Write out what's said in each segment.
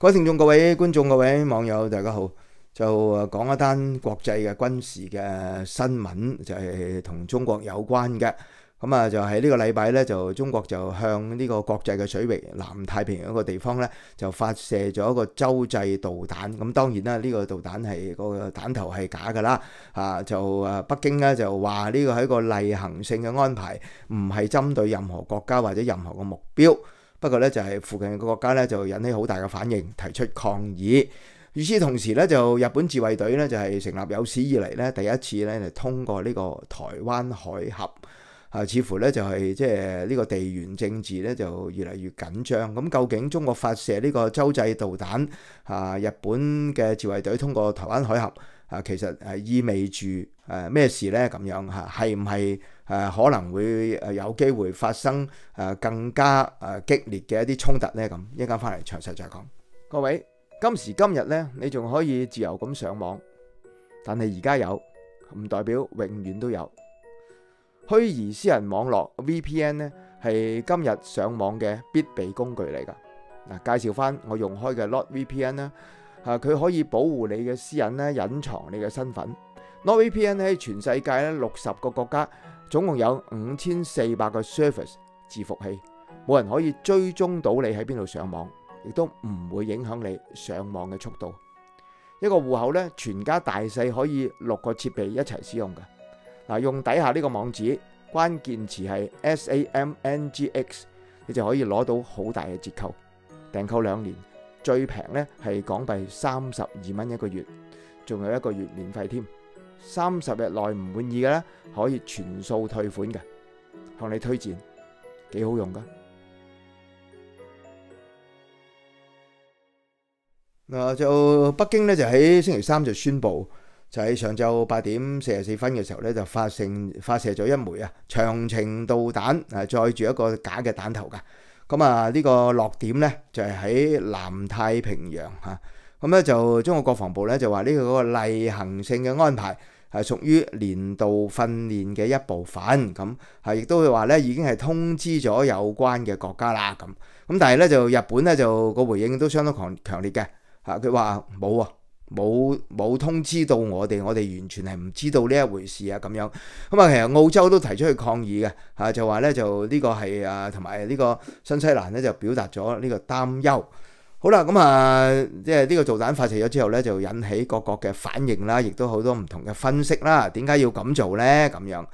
各位聽眾、各位觀眾、各位網友，大家好。就講一單國際嘅軍事嘅新聞，就係同中國有關嘅。咁啊，就喺呢個禮拜咧，就中國就向呢個國際嘅水域南太平洋一個地方咧，就發射咗一個洲際導彈。咁當然啦，呢個導彈係個彈頭係假㗎啦。北京咧就話呢個係一個例行性嘅安排，唔係針對任何國家或者任何嘅目標。不過咧就係附近嘅國家咧就引起好大嘅反應，提出抗議。與此同時咧，就日本自衛隊咧就係成立有史以嚟咧第一次咧就通過呢個台灣海峽。似乎咧就係即係呢個地緣政治咧就越嚟越緊張。咁究竟中國發射呢個洲際導彈日本嘅自衛隊通過台灣海峽其實意味住咩事咧？咁樣係唔係可能會有機會發生更加激烈嘅一啲衝突咧？咁一陣間翻嚟詳細再講。各位，今時今日咧，你仲可以自由咁上網，但係而家有唔代表永遠都有。虛擬私人網絡 VPN 咧係今日上網嘅必備工具嚟㗎。介紹翻我用開嘅 NordVPN 啦，佢可以保護你嘅私隱咧，隱藏你嘅身份。NordVPN 喺全世界咧60個國家，總共有5400個 service 伺服器，冇人可以追蹤到你喺邊度上網，亦都唔會影響你上網嘅速度。一個戶口咧，全家大細可以6個設備一齊使用嘅。用底下呢個網址，關鍵詞係 SAMNGX， 你就可以攞到好大嘅折扣，訂購2年，最平咧係港幣32蚊一個月，仲有1個月免費添。30日內唔滿意嘅咧，可以全數退款嘅，向你推薦，幾好用噶。就北京咧就喺星期三就宣布，就喺上晝8點44分嘅時候咧就發射咗一枚長程導彈，載住一個假嘅彈頭噶。咁呢個落點咧就係喺南太平洋嚇。咁咧就中國國防部咧就話呢個嗰個例行性嘅安排係屬於年度訓練嘅一部分。咁亦都會話咧已經係通知咗有關嘅國家啦。咁但係咧就日本咧就個回應都相當強烈嘅。佢話冇通知到我哋完全係唔知道呢一回事咁樣。其實澳洲都提出去抗議嘅，就話咧就呢個係同埋呢個新西蘭咧就表達咗呢個擔憂。好啦，即係呢個導彈發射咗之後咧，就引起各國嘅反應啦，亦都好多唔同嘅分析啦。點解要咁做咧？咁樣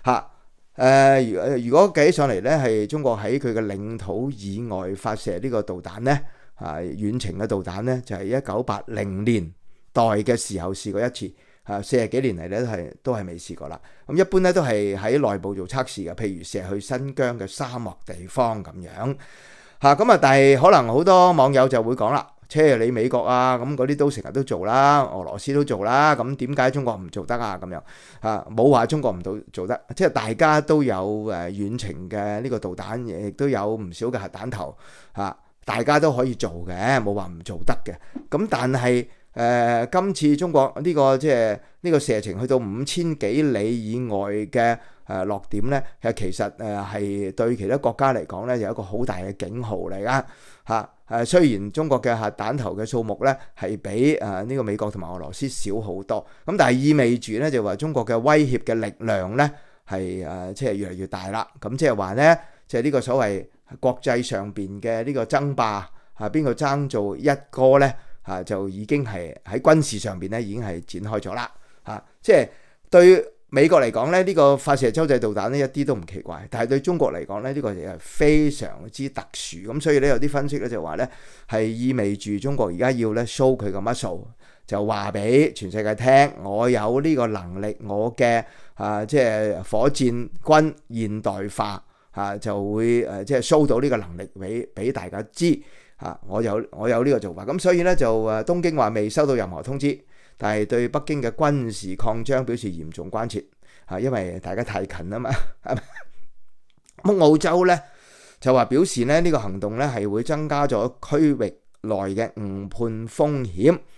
如果計上嚟咧，係中國喺佢嘅領土以外發射呢個導彈咧，遠程嘅導彈咧，就係1980年代嘅時候試過一次，40幾年嚟咧都係未試過啦。咁一般咧都係喺內部做測試嘅，譬如射去新疆嘅沙漠地方咁樣。但係可能好多網友就會講啦，你美國咁嗰啲都成日都做啦，俄羅斯都做啦，咁點解中國唔做得咁樣？冇話中國唔做得，即係大家都有遠程嘅呢個導彈，亦都有唔少嘅核彈頭大家都可以做嘅，冇話唔做得嘅。咁但係今次中國呢個即係呢個射程去到5000幾里以外嘅落點咧，其實係對其他國家嚟講咧有一個好大嘅警號嚟噶。雖然中國嘅核彈頭嘅數目咧係比呢個美國同埋俄羅斯少好多，咁但係意味住咧就話中國嘅威脅嘅力量咧係即係越嚟越大啦。咁即係話咧，即係呢個所謂國際上邊嘅呢個爭霸邊個爭做一哥咧就已經係喺軍事上邊咧已經係展開咗啦。即係對美國嚟講咧，呢個發射洲際導彈咧一啲都唔奇怪，但係對中國嚟講咧呢個係非常之特殊。咁所以咧有啲分析咧就話咧係意味住中國而家要咧 show 佢個 muscle，就話俾全世界聽，我有呢個能力，我嘅即係火箭軍現代化。就會即係 show 到呢個能力俾大家知我有呢個做法。咁所以咧就東京話未收到任何通知，但係對北京嘅軍事擴張表示嚴重關切因為大家太近啊嘛。咁澳洲咧就話表示咧呢個行動咧係會增加咗區域內嘅誤判風險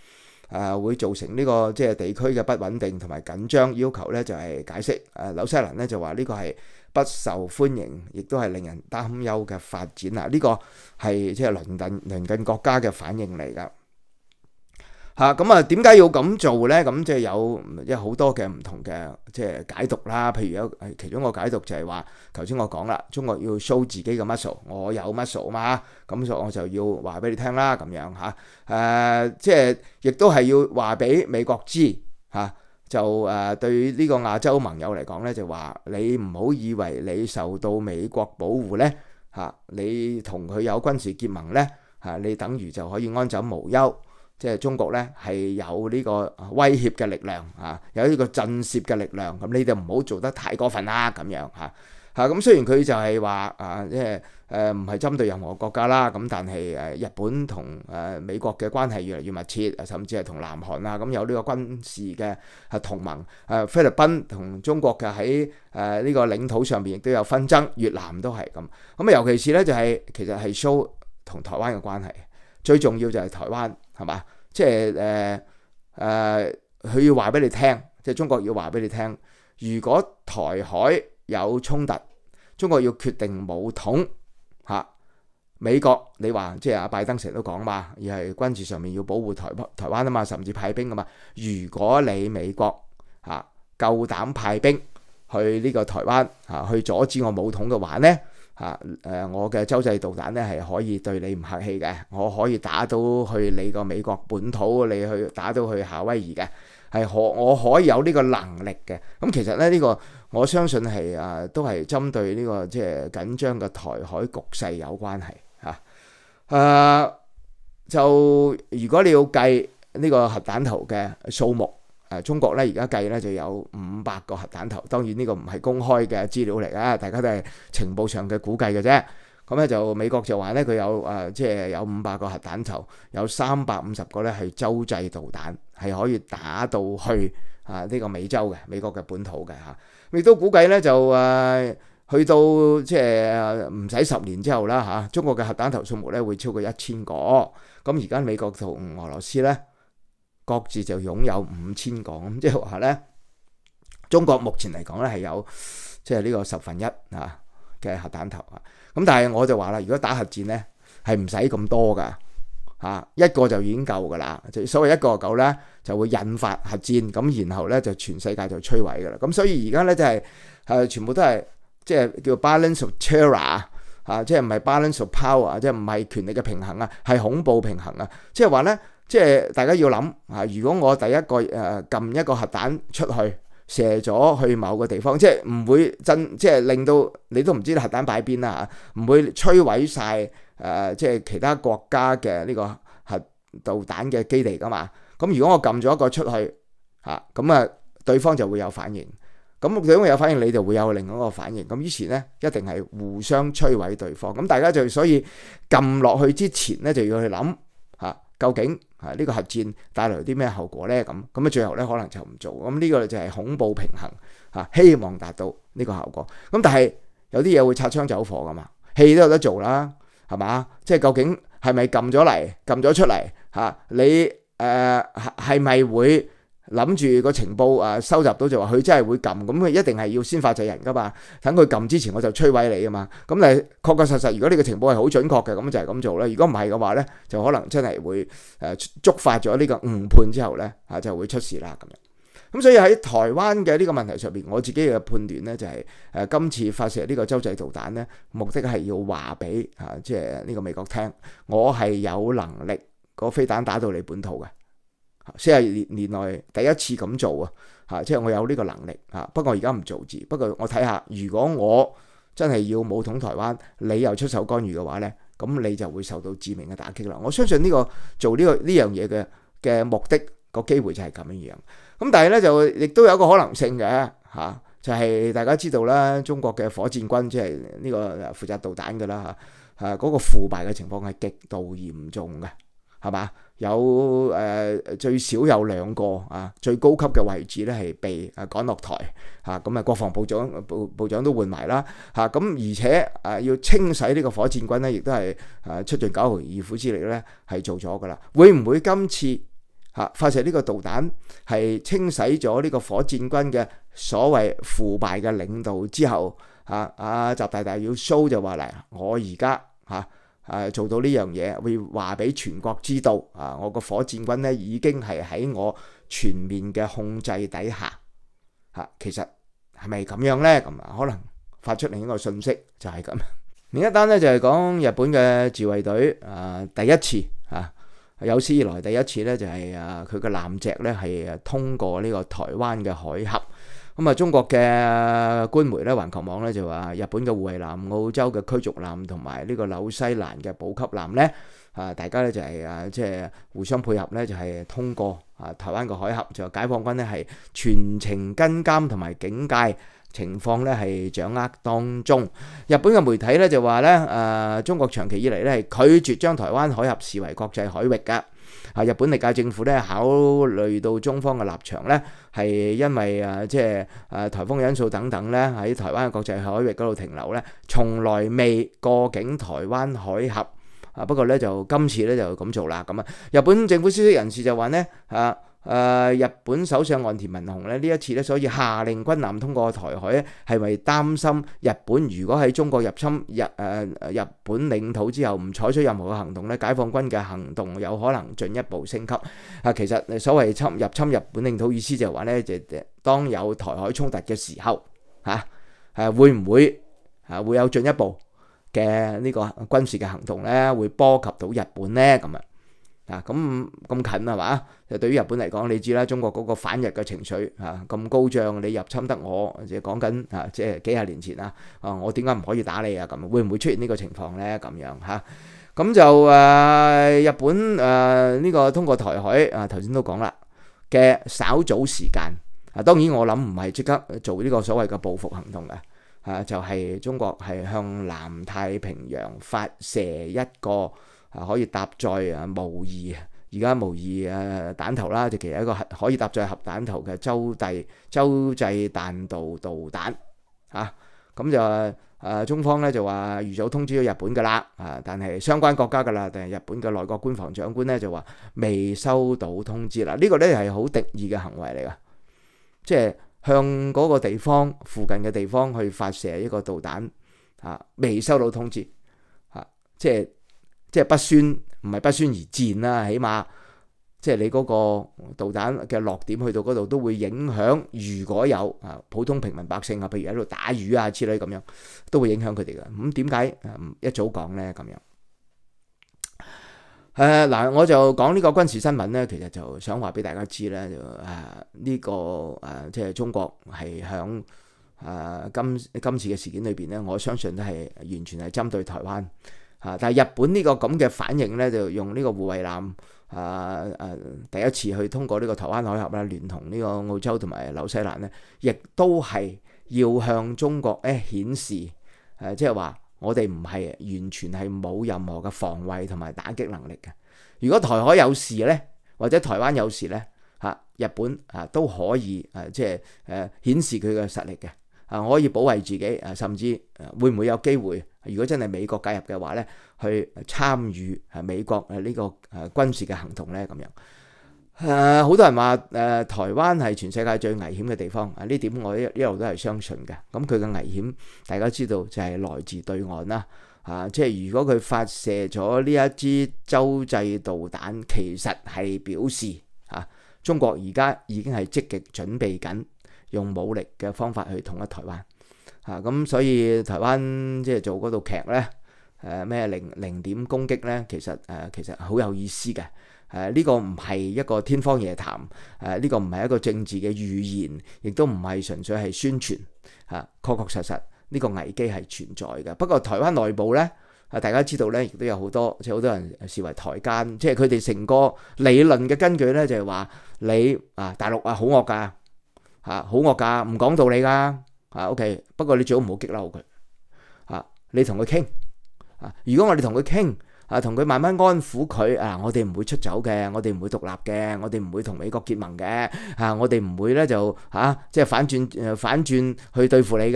會造成呢個即係地區嘅不穩定同埋緊張，要求咧就係解釋。紐西蘭咧就話呢個係不受歡迎，亦都係令人擔憂嘅發展啦。呢個係即係鄰近國家嘅反應嚟㗎。咁啊，點解要咁做咧？咁即係有好多嘅唔同嘅即係解讀啦。譬如有其中一個解讀就係話，頭先我講啦，中國要 show 自己嘅 muscle，我有 muscle 嘛，咁所以我就要話俾你聽啦，咁樣嚇。即係亦都係要話俾美國知嚇。就對呢個亞洲盟友嚟講咧，就話你唔好以為你受到美國保護咧嚇，你同佢有軍事結盟咧嚇，你等於就可以安枕無憂。即係中國咧係有呢個威脅嘅力量啊，有呢個震懾嘅力量，咁你哋唔好做得太過分啦，咁樣嚇。咁雖然佢就係話即係唔係針對任何國家啦，咁但係日本同美國嘅關係越嚟越密切，甚至係同南韓啊咁有呢個軍事嘅同盟。菲律賓同中國嘅喺呢個領土上邊亦都有紛爭，越南都係咁。咁尤其是咧就係其實係 show 同台灣嘅關係，最重要就係台灣。係嘛？即係佢要話俾你聽，即係中國要話俾你聽，如果台海有衝突，中國要決定武統嚇。美國你話即係阿拜登成日都講嘛，而係軍事上面要保護台灣啊嘛，甚至派兵啊嘛。如果你美國夠膽派兵去呢個台灣去阻止我武統嘅話咧？我嘅洲際導彈咧係可以對你唔客氣嘅，我可以打到去你個美國本土，你去打到去夏威夷嘅，我可以有呢個能力嘅。咁其實咧呢個我相信係都係針對呢個即係緊張嘅台海局勢有關係嚇。就如果你要計呢個核彈頭嘅數目。中國咧而家計咧就有500個核彈頭，當然呢個唔係公開嘅資料嚟㗎，大家都係情報上嘅估計嘅啫。咁咧就美國就話咧佢有即係有500個核彈頭，有350個咧係洲際導彈，係可以打到去呢個美洲嘅美國嘅本土嘅嚇。亦都估計咧就去到即係唔使10年之後啦嚇，中國嘅核彈頭數目咧會超過1000個。咁而家美國同俄羅斯咧，各自就擁有5000個，咁即係話咧，中國目前嚟講咧係有即係呢個1/10嘅核彈頭啊。咁但係我就話啦，如果打核戰咧係唔使咁多噶一個就已經夠噶啦。所謂一個夠咧，就會引發核戰，咁然後咧就全世界就摧毀噶啦。咁所以而家咧就係全部都係即係叫 balance of terror 即係唔係 balance of power， 即係唔係權力嘅平衡啊，係恐怖平衡啊。即係話咧。即係大家要諗如果我第一個撳一個核彈出去射咗去某個地方，即係唔會即係令到你都唔知核彈擺邊啦唔會摧毀晒即係其他國家嘅呢個核導彈嘅基地噶嘛。咁如果我撳咗一個出去咁對方就會有反應，咁對方有反應，你就會有另一個反應。咁於是咧一定係互相摧毀對方。咁大家就所以撳落去之前咧就要去諗究竟呢個核戰帶來啲咩後果咧？咁最後咧可能就唔做。咁呢個就係恐怖平衡希望達到呢個效果。咁但係有啲嘢會擦槍走火噶嘛，戲都有得做啦，係嘛？即係究竟係咪撳咗出嚟你係咪會諗住個情報收集到就話佢真係會撳？咁佢一定係要先發制人噶嘛。等佢撳之前我就摧毀你啊嘛。咁你確確實實，如果呢個情報係好準確嘅，咁就係咁做啦。如果唔係嘅話咧，就可能真係會觸發咗呢個誤判之後咧就會出事啦咁樣。咁所以喺台灣嘅呢個問題上邊，我自己嘅判斷咧就係今次發射呢個洲際導彈咧，目的係要話俾即係呢個美國聽，我係有能力個飛彈打到你本土嘅。40年內第一次咁做即係我有呢個能力不過而家唔做字。不過我睇下，如果我真係要武統台灣，你又出手干預嘅話咧，咁你就會受到致命嘅打擊啦。我相信呢個做呢樣嘢嘅目的個機會就係咁樣樣。咁但係咧就亦都有一個可能性嘅就係大家知道啦，中國嘅火箭軍即係呢個負責導彈嘅啦嗰個腐敗嘅情況係極度嚴重嘅。係嘛？有最少有2個最高級嘅位置咧係被趕落台咁國防部長都換埋啦咁而且要清洗呢個火箭軍咧，亦都係出盡9牛2虎之力咧係做咗噶啦。會唔會今次發射呢個導彈係清洗咗呢個火箭軍嘅所謂腐敗嘅領導之後，習大大要 show 就話嚟，我而家做到呢樣嘢，會話俾全國知道我個火箭軍咧已經係喺我全面嘅控制底下。其實係咪咁樣呢？咁可能發出另一個信息就係咁。另一單咧就係講日本嘅自衛隊第一次有史以來第一次咧就係佢嘅艦隻咧係通過呢個台灣嘅海峽。咁中國嘅官媒咧環球網咧就話日本嘅護衛艦、澳洲嘅驅逐艦同埋呢個紐西蘭嘅補給艦咧大家咧就係即係互相配合咧，就係通過台灣嘅海峽，就解放軍咧係全程跟監同埋警戒情況咧係掌握當中。日本嘅媒體咧就話咧中國長期以嚟咧係拒絕將台灣海峽視為國際海域㗎。日本歷屆政府咧考慮到中方嘅立場咧，係因為即係颱風因素等等咧，喺台灣嘅國際海域嗰度停留咧，從來未過境台灣海峽。不過咧就今次咧就咁做啦。咁日本政府消息人士就話咧日本首相岸田文雄咧呢一次咧，所以下令軍艦通過台海咧，係咪擔心日本如果喺中國入侵日本領土之後唔採取任何嘅行動咧，解放軍嘅行動有可能進一步升級。其實所謂入侵日本領土意思就係話咧，就當有台海衝突嘅時候會唔會會有進一步嘅呢個軍事嘅行動咧，會波及到日本咧？咁咁近係嘛？就對於日本嚟講，你知啦，中國嗰個反日嘅情緒咁高漲，你入侵得我，即係講緊即係幾廿年前我點解唔可以打你啊？咁會唔會出現呢個情況咧？咁樣咁就日本呢個通過台海頭先都講啦嘅稍早時間當然我諗唔係即刻做呢個所謂嘅報復行動嘅就係中國係向南太平洋發射一個可以搭載模擬而家模擬彈頭啦，就其實一個可以搭載核彈頭嘅洲際彈道導彈咁就中方咧就話預早通知咗日本噶啦但係相關國家噶啦，但係日本嘅內閣官房長官咧就話未收到通知啦。呢個咧係好敵意嘅行為嚟噶，即係向嗰個地方附近嘅地方去發射一個導彈未收到通知即係不宣，唔係不宣而戰啦，起碼即係你嗰個導彈嘅落點去到嗰度都會影響，如果有普通平民百姓譬如喺度打魚之類咁樣，都會影響佢哋嘅。咁點解一早講咧？咁樣嗱，我就講呢個軍事新聞咧，其實就想話俾大家知咧，就呢個即係中國係響今次嘅事件裏邊咧，我相信都係完全係針對台灣。但係日本呢個咁嘅反應咧，就用呢個護衛艦第一次去通過呢個台灣海峽啦，聯同呢個澳洲同埋紐西蘭咧，亦都係要向中國顯示即係話我哋唔係完全係冇任何嘅防衛同埋打擊能力嘅。如果台海有事咧，或者台灣有事咧，日本都可以即係顯示佢嘅實力嘅。可以保衛自己，甚至會唔會有機會？如果真係美國介入嘅話咧，去參與美國呢個軍事嘅行動咧，咁樣好多人話台灣係全世界最危險嘅地方，呢點我一路都係相信嘅。咁佢嘅危險，大家知道就係來自對岸啦。即係如果佢發射咗呢一支洲際導彈，其實係表示中國而家已經係積極準備緊用武力嘅方法去統一台灣咁所以台灣即係做嗰套劇咧，咩零點攻擊咧，其實好有意思嘅。呢個唔係一個天方夜譚，呢個唔係一個政治嘅預言，亦都唔係純粹係宣傳確確實實呢個危機係存在嘅。不過台灣內部咧，大家知道咧，亦都有好多即係好多人視為台奸，即係佢哋成個理論嘅根據咧，就係話你大陸好惡㗎。好惡㗎，唔講道理㗎OK。不過你最好唔好激嬲佢你同佢傾如果我哋同佢傾同佢慢慢安撫佢我哋唔會出走嘅，我哋唔會獨立嘅，我哋唔會同美國結盟嘅我哋唔會咧就即係反轉去對付你嘅。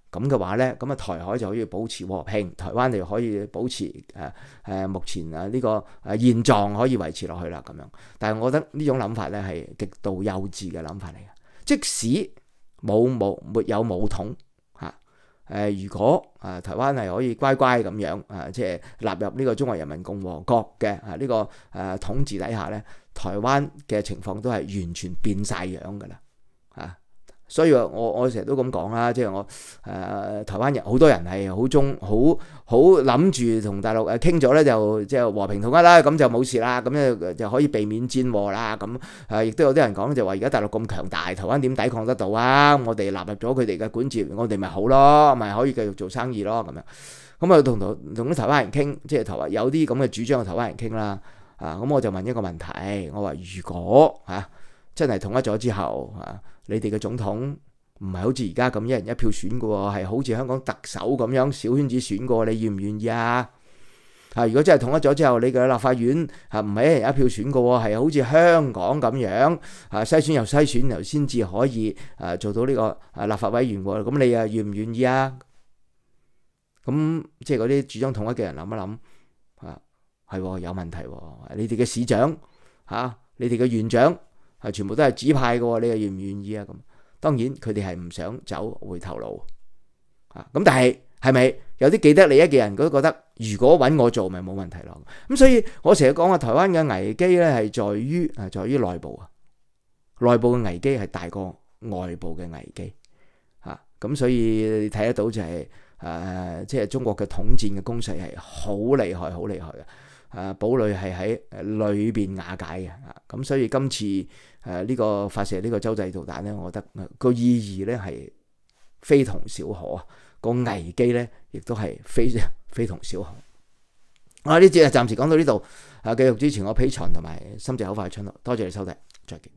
咁嘅話咧，咁啊台海就可以保持和平，台灣就可以保持目前呢個現狀可以維持落去啦咁樣。但係我覺得呢種諗法咧係極度幼稚嘅諗法嚟嘅。即使沒有武統嚇，如果台灣係可以乖乖咁樣即係納入呢個中華人民共和國嘅呢個統治底下咧，台灣嘅情況都係完全變晒樣㗎啦嚇。所以我成日都咁講啦，即係我台灣人好多人係好諗住同大陸傾咗咧，就即係和平統一啦，咁就冇事啦，咁就可以避免戰禍啦。咁亦都有啲人講就話而家大陸咁強大，台灣點抵抗得到啊？我哋納入咗佢哋嘅管治，我哋咪好咯，咪可以繼續做生意咯咁樣。咁啊同啲台灣人傾，即係台灣有啲咁嘅主張嘅台灣人傾啦。咁我就問一個問題，我話如果真係統一咗之後你哋嘅總統唔係好似而家咁一人一票選嘅喎，係好似香港特首咁樣小圈子選過，你願唔願意啊？如果真係統一咗之後，你嘅立法院唔係一人一票選嘅喎，係好似香港咁樣篩選又篩選又先至可以做到呢個立法委員喎，咁你願唔願意啊？咁即係嗰啲主張統一嘅人諗一諗係有問題喎，你哋嘅市長你哋嘅縣長全部都係指派嘅喎，你又願唔願意啊？咁當然佢哋係唔想走回頭路咁，但係咪有啲既得利益嘅人都覺得如果揾我做咪冇問題咯？咁所以我成日講話台灣嘅危機咧係在於內部內部嘅危機係大過外部嘅危機咁所以你睇得到就係即係中國嘅統戰嘅攻勢係好厲害嘅。堡壘係喺裏邊瓦解嘅，咁所以今次呢個發射呢個洲際導彈咧，我覺得個意義咧係非同小可，個危機咧亦都係非同小可。呢節暫時講到呢度，繼續支持我 Patreon 同埋心直口快嘅頻道，多謝你收睇，再見。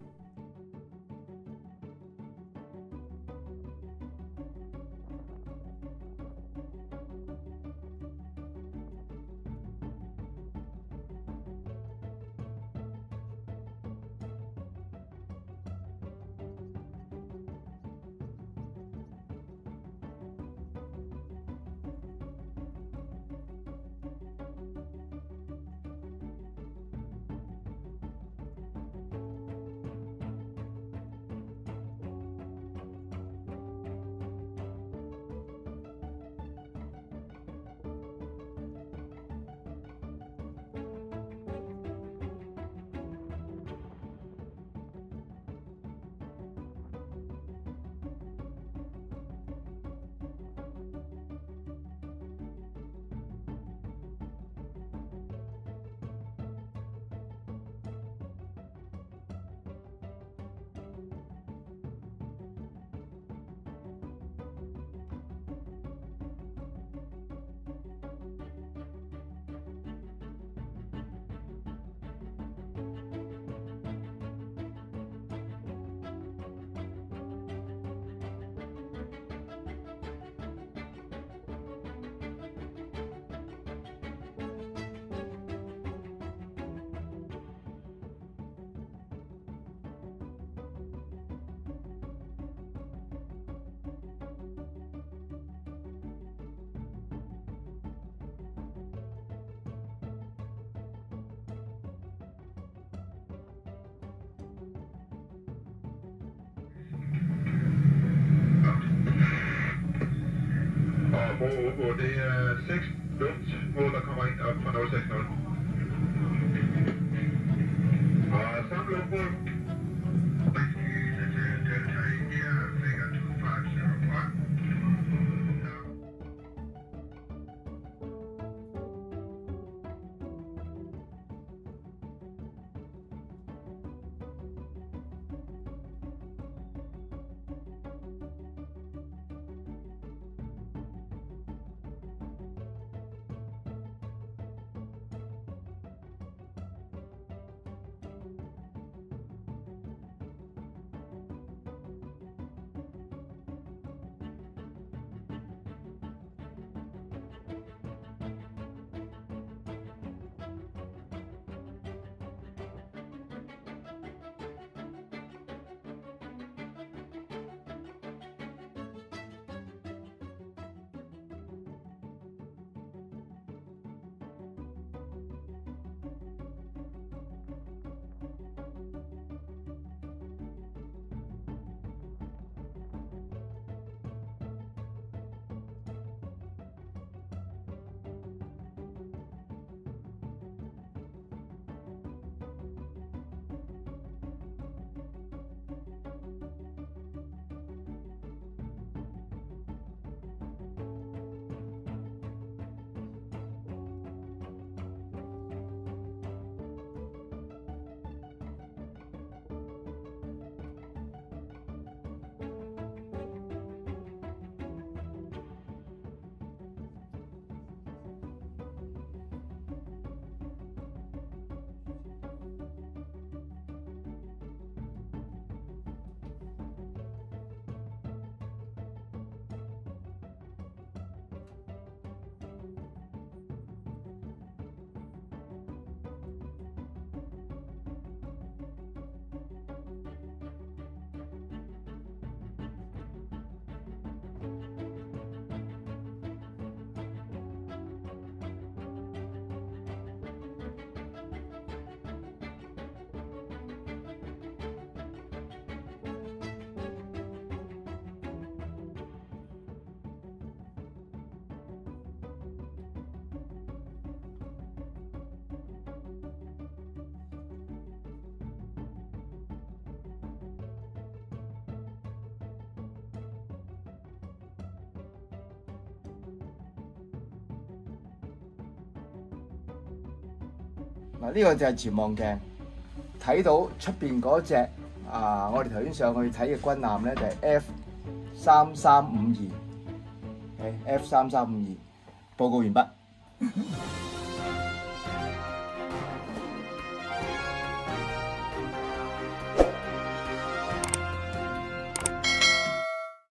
Og det er 6 luftmål, der kommer ind op fra 060. Og samme luftmål. Delta India, figure 2501. 嗱，呢個就係潛望鏡，睇到出邊嗰隻我哋頭先上去睇嘅軍艦咧，就係 F3352，F3352，報告完畢。